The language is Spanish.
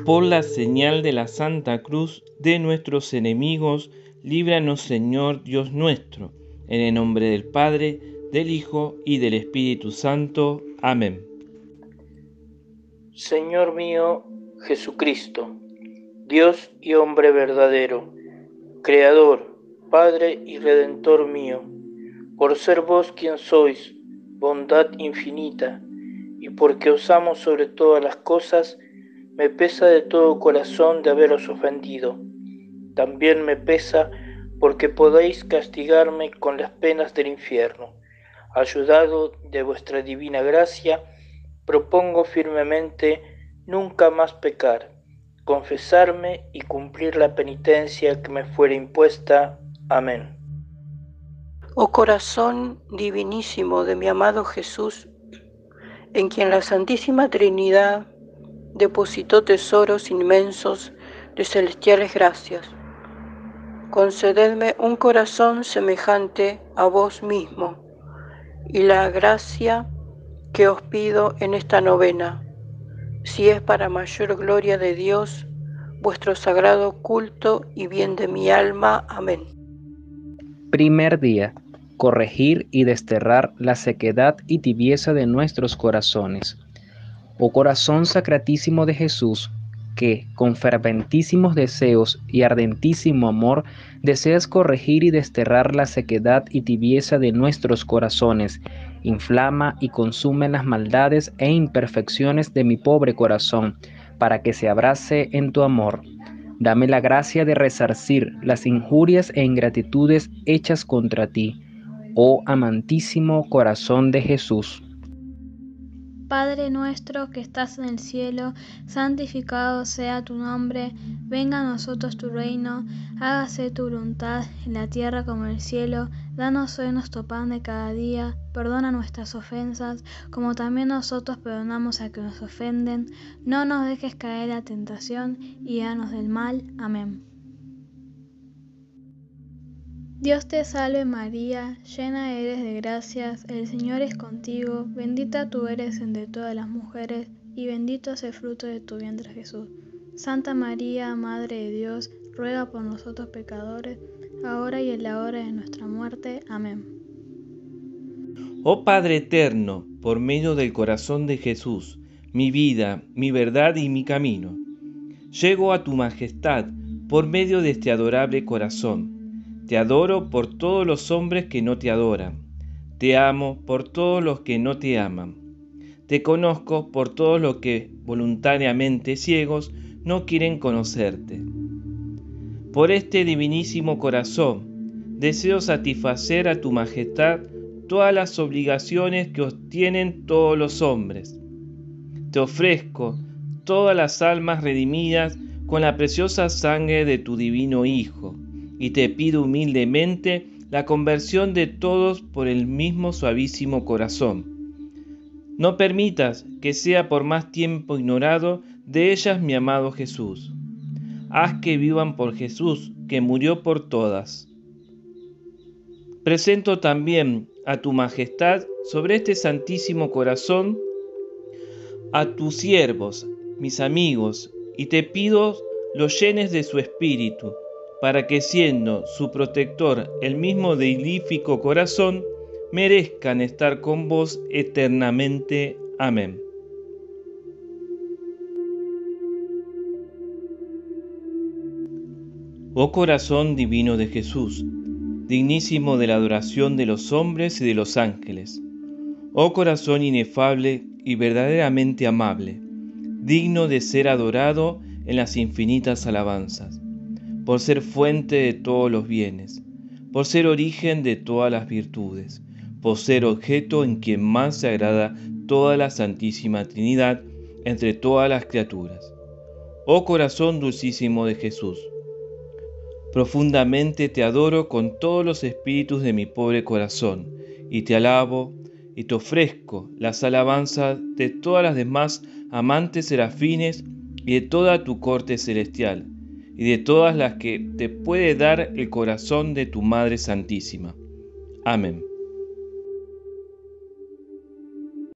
Por la señal de la Santa Cruz de nuestros enemigos, líbranos, Señor Dios nuestro, en el nombre del Padre, del Hijo y del Espíritu Santo. Amén. Señor mío, Jesucristo, Dios y hombre verdadero, Creador, Padre y Redentor mío, por ser vos quien sois, bondad infinita, y porque os amo sobre todas las cosas, me pesa de todo corazón de haberos ofendido. También me pesa porque podéis castigarme con las penas del infierno. Ayudado de vuestra divina gracia, propongo firmemente nunca más pecar, confesarme y cumplir la penitencia que me fuere impuesta. Amén. Oh corazón divinísimo de mi amado Jesús, en quien la Santísima Trinidad depositó tesoros inmensos de celestiales gracias, concededme un corazón semejante a vos mismo y la gracia que os pido en esta novena, si es para mayor gloria de Dios, vuestro sagrado culto y bien de mi alma. Amén. Primer día. Corregir y desterrar la sequedad y tibieza de nuestros corazones. Oh corazón sacratísimo de Jesús, que, con ferventísimos deseos y ardentísimo amor, deseas corregir y desterrar la sequedad y tibieza de nuestros corazones, inflama y consume las maldades e imperfecciones de mi pobre corazón, para que se abrace en tu amor. Dame la gracia de resarcir las injurias e ingratitudes hechas contra ti, oh amantísimo corazón de Jesús. Padre nuestro que estás en el cielo, santificado sea tu nombre, venga a nosotros tu reino, hágase tu voluntad en la tierra como en el cielo. Danos hoy nuestro pan de cada día, perdona nuestras ofensas, como también nosotros perdonamos a que nos ofenden. No nos dejes caer en la tentación y líbranos del mal. Amén. Dios te salve María, llena eres de gracias, el Señor es contigo, bendita tú eres entre todas las mujeres, y bendito es el fruto de tu vientre Jesús. Santa María, Madre de Dios, ruega por nosotros pecadores, ahora y en la hora de nuestra muerte. Amén. Oh Padre eterno, por medio del corazón de Jesús, mi vida, mi verdad y mi camino, llego a tu majestad por medio de este adorable corazón. Te adoro por todos los hombres que no te adoran. Te amo por todos los que no te aman. Te conozco por todos los que, voluntariamente ciegos, no quieren conocerte. Por este divinísimo corazón, deseo satisfacer a tu majestad todas las obligaciones que os tienen todos los hombres. Te ofrezco todas las almas redimidas con la preciosa sangre de tu divino Hijo, y te pido humildemente la conversión de todos por el mismo suavísimo corazón. No permitas que sea por más tiempo ignorado de ellas mi amado Jesús. Haz que vivan por Jesús, que murió por todas. Presento también a tu majestad sobre este santísimo corazón a tus siervos, mis amigos, y te pido los llenes de su espíritu, para que siendo su protector el mismo deilífico corazón, merezcan estar con vos eternamente. Amén. Oh corazón divino de Jesús, dignísimo de la adoración de los hombres y de los ángeles, oh corazón inefable y verdaderamente amable, digno de ser adorado en las infinitas alabanzas, por ser fuente de todos los bienes, por ser origen de todas las virtudes, por ser objeto en quien más se agrada toda la Santísima Trinidad entre todas las criaturas. Oh corazón dulcísimo de Jesús, profundamente te adoro con todos los espíritus de mi pobre corazón, y te alabo y te ofrezco las alabanzas de todas las demás amantes serafines y de toda tu corte celestial, y de todas las que te puede dar el corazón de tu Madre Santísima. Amén.